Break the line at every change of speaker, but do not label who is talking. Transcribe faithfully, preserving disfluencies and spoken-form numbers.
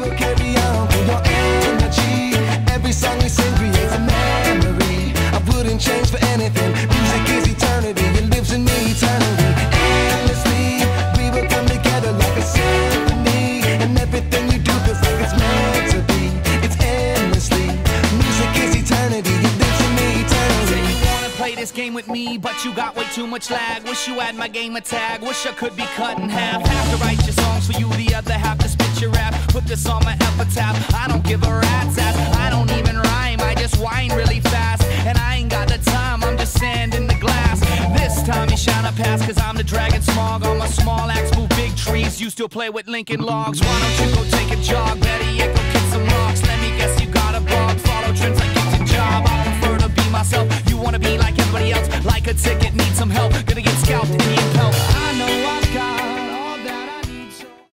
will carry on through your energy. Every song we sing creates a memory. I wouldn't change for anything. Music is eternity, it lives in me eternally. Endlessly, we will come together like a symphony, and everything you do feels like it's meant to be. It's endlessly, music is eternity, it lives in me eternally.
You wanna play this game with me, but you got way too much lag. Wish you had my game of tag, wish I could be cut in half. Have to write your songs for you, the other half to spit your rap. Put this on my epitaph, I don't give a rat's ass. I don't even rhyme, I just whine really fast. And I ain't got the time, I'm just sand in the glass. This time you shine a pass, cause I'm the dragon smog. On my small axe move big trees, you still play with Lincoln logs. Why don't you go take a jog, better yet go kick some rocks. Let me guess you got a blog, follow trends like it's a job. I prefer to be myself, you wanna be like everybody else. Like a ticket, need some help, gonna get scalped, Indian pelt. I know I